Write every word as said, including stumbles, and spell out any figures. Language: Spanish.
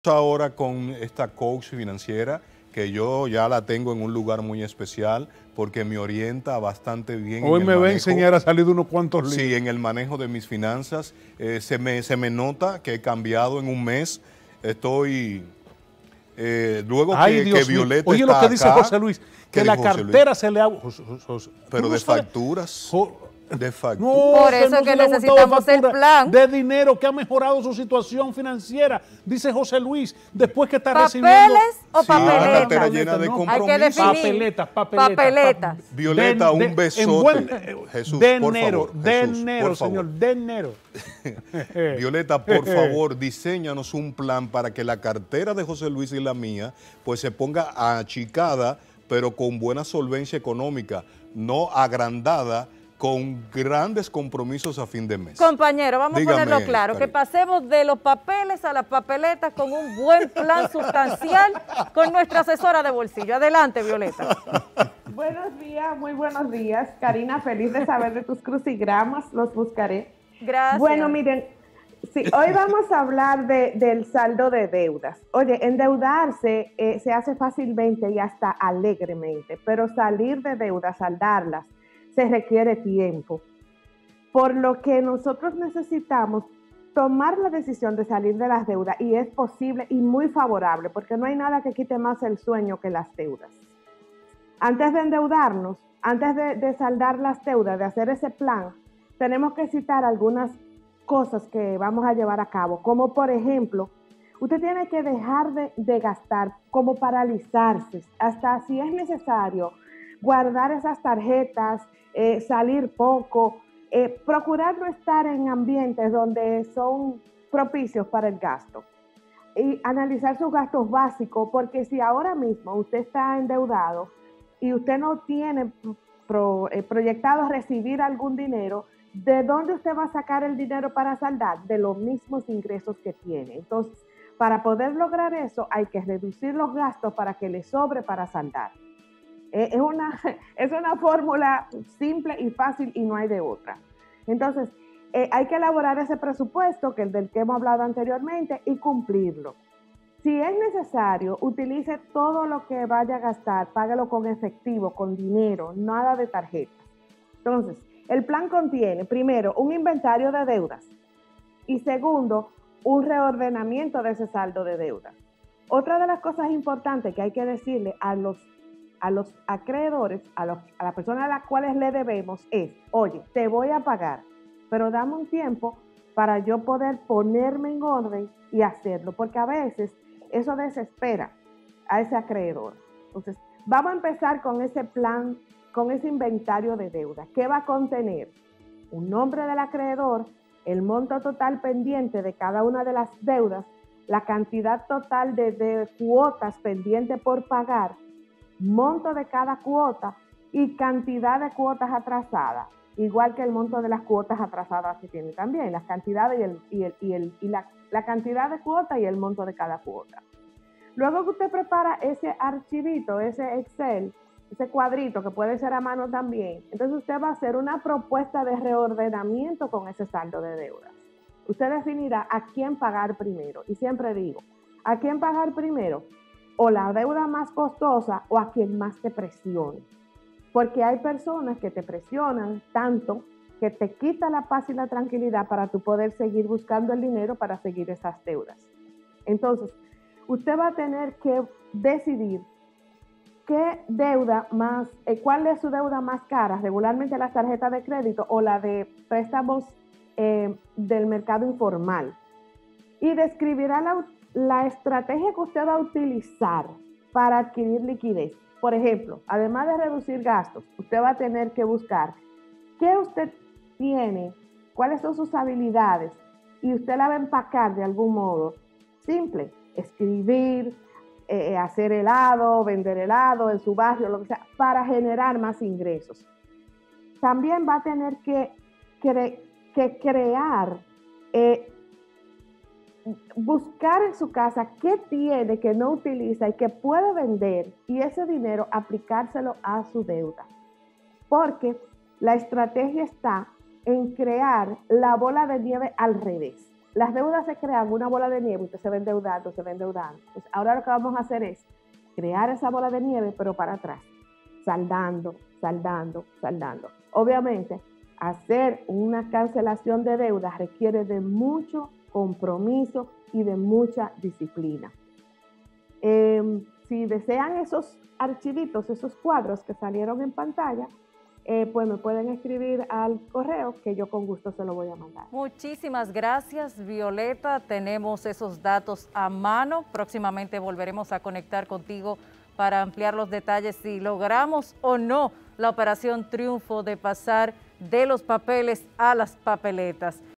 ahora con esta coach financiera, que yo ya la tengo en un lugar muy especial porque me orienta bastante bien. Hoy en me el va a manejo, enseñar a salir de unos cuantos líos. Sí, en el manejo de mis finanzas. Eh, se, me, se me nota que he cambiado en un mes. Estoy... Eh, luego Ay, que, que Dios mío. Violeta Oye, está lo que dice acá, José Luis, ¿qué que la dijo José Luis? cartera se le ha... José- José- Pero ¿tú no de sabes? facturas. Jo- De No, facturas. Por que eso no es que se le ha gustado necesitamos de el factura, plan. de dinero, que ha mejorado su situación financiera, dice José Luis, después que está ¿Papeles recibiendo... o Sí, una papeletas? cartera llena de No, Hay que compromisos. definir. Papeletas, papeletas. Papeletas. pa- Violeta, un en besote. buen- eh, Jesús, de por enero, favor, de Jesús, enero, por favor. señor, de enero. Violeta, por favor, diséñanos un plan para que la cartera de José Luis y la mía pues se ponga achicada, pero con buena solvencia económica, no agrandada, con grandes compromisos a fin de mes. Compañero, vamos Dígame, a ponerlo claro, Karina. que pasemos de los papeles a las papeletas con un buen plan sustancial con nuestra asesora de bolsillo. Adelante, Violeta. Buenos días, muy buenos días. Karina, feliz de saber de tus crucigramas, los buscaré. Gracias. Bueno, miren, sí, hoy vamos a hablar de, del saldo de deudas. Oye, endeudarse eh, se hace fácilmente y hasta alegremente, pero salir de deudas, saldarlas, se requiere tiempo. Por lo que nosotros necesitamos tomar la decisión de salir de las deudas, y es posible y muy favorable, porque no hay nada que quite más el sueño que las deudas. Antes de endeudarnos, antes de, de saldar las deudas, de hacer ese plan, tenemos que citar algunas cosas que vamos a llevar a cabo, como por ejemplo, usted tiene que dejar de, de gastar, como paralizarse, hasta si es necesario, guardar esas tarjetas, eh, salir poco, eh, procurar no estar en ambientes donde son propicios para el gasto. Y analizar sus gastos básicos, porque si ahora mismo usted está endeudado y usted no tiene pro, eh, proyectado recibir algún dinero, ¿de dónde usted va a sacar el dinero para saldar? De los mismos ingresos que tiene. Entonces, para poder lograr eso, hay que reducir los gastos para que le sobre para saldar. Eh, es una, es una fórmula simple y fácil y no hay de otra. Entonces, eh, hay que elaborar ese presupuesto, que el del que hemos hablado anteriormente, y cumplirlo. Si es necesario, utilice todo lo que vaya a gastar, páguelo con efectivo, con dinero, nada de tarjetas. Entonces, el plan contiene, primero, un inventario de deudas y segundo, un reordenamiento de ese saldo de deudas. Otra de las cosas importantes que hay que decirle a los, a los acreedores, a, los, a las personas a las cuales le debemos es, oye, te voy a pagar, pero dame un tiempo para yo poder ponerme en orden y hacerlo, porque a veces eso desespera a ese acreedor. Entonces, vamos a empezar con ese plan, con ese inventario de deuda. ¿Qué va a contener? Un nombre del acreedor, el monto total pendiente de cada una de las deudas, la cantidad total de, de cuotas pendientes por pagar, monto de cada cuota y cantidad de cuotas atrasadas, igual que el monto de las cuotas atrasadas que tiene también, las cantidades y, el, y, el, y, el, y la, la cantidad de cuota y el monto de cada cuota. Luego que usted prepara ese archivito, ese Excel, ese cuadrito que puede ser a mano también, entonces usted va a hacer una propuesta de reordenamiento con ese saldo de deudas. Usted definirá a quién pagar primero, y siempre digo, ¿a quién pagar primero? O la deuda más costosa o a quien más te presione. Porque hay personas que te presionan tanto que te quita la paz y la tranquilidad para tú poder seguir buscando el dinero para seguir esas deudas. Entonces, usted va a tener que decidir qué deuda más, eh, cuál es su deuda más cara, regularmente las tarjetas de crédito o la de préstamos eh, del mercado informal. Y describirá la, la estrategia que usted va a utilizar para adquirir liquidez. Por ejemplo, además de reducir gastos, usted va a tener que buscar qué usted tiene, cuáles son sus habilidades, y usted la va a empacar de algún modo. Simple, escribir, eh, hacer helado, vender helado en su barrio, lo que sea, para generar más ingresos. También va a tener que, cre que crear, eh, buscar en su casa qué tiene que no utiliza y que puede vender, y ese dinero aplicárselo a su deuda. Porque la estrategia está en crear la bola de nieve al revés. las deudas se crean una bola de nieve, usted se va endeudando, se va endeudando. Pues ahora lo que vamos a hacer es crear esa bola de nieve, pero para atrás, saldando, saldando, saldando. Obviamente, hacer una cancelación de deudas requiere de mucho compromiso y de mucha disciplina. Eh, si desean esos archivitos, esos cuadros que salieron en pantalla, eh, pues me pueden escribir al correo que yo con gusto se lo voy a mandar. Muchísimas gracias, Violeta. Tenemos esos datos a mano. Próximamente volveremos a conectar contigo para ampliar los detalles si logramos o no la operación Triunfo de pasar de los papeles a las papeletas.